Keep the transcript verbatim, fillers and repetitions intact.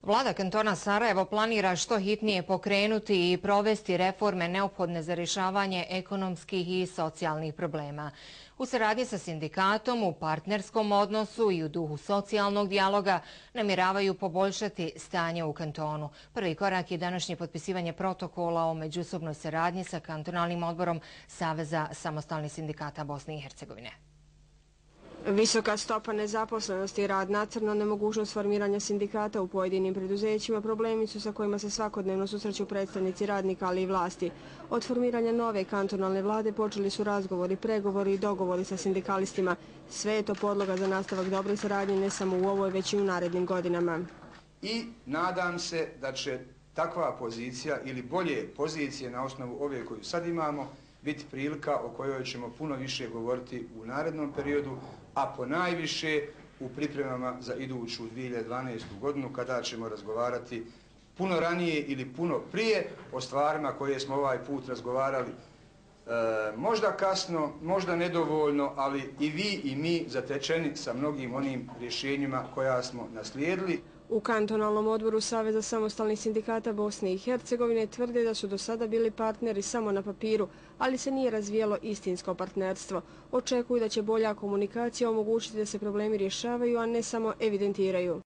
Vlada kantona Sarajevo planira što hitnije pokrenuti i provesti reforme neophodne za rješavanje ekonomskih i socijalnih problema. U saradnji sa sindikatom, u partnerskom odnosu i u duhu socijalnog dijaloga namjeravaju poboljšati stanje u kantonu. Prvi korak je današnje potpisivanje protokola o međusobnoj saradnji sa kantonalnim odborom Saveza samostalnih sindikata Bosne i Hercegovine. Visoka stopa nezaposlenosti i rad na crno, nemogućnost formiranja sindikata u pojedinim preduzećima problemi su sa kojima se svakodnevno susreću predstavnici radnika, ali i vlasti. Od formiranja nove kantonalne vlade počeli su razgovori, pregovori i dogovori sa sindikalistima. Sve je to podloga za nastavak dobre saradnje ne samo u ovoj, već i u narednim godinama. I nadam se da će takva pozicija ili bolje pozicije na osnovu ove koju sad imamo biti prilika o kojoj ćemo puno više govoriti u narednom periodu, a ponajviše u pripremama za iduću dvije hiljade dvanaestu godinu kada ćemo razgovarati puno ranije ili puno prije o stvarima koje smo ovaj put razgovarali. E, možda kasno, možda nedovoljno, ali i vi i mi zatečeni sa mnogim onim rješenjima koja smo naslijedili. U kantonalnom odboru Saveza samostalnih sindikata Bosne i Hercegovine tvrde da su do sada bili partneri samo na papiru, ali se nije razvijelo istinsko partnerstvo. Očekuju da će bolja komunikacija omogućiti da se problemi rješavaju, a ne samo evidentiraju.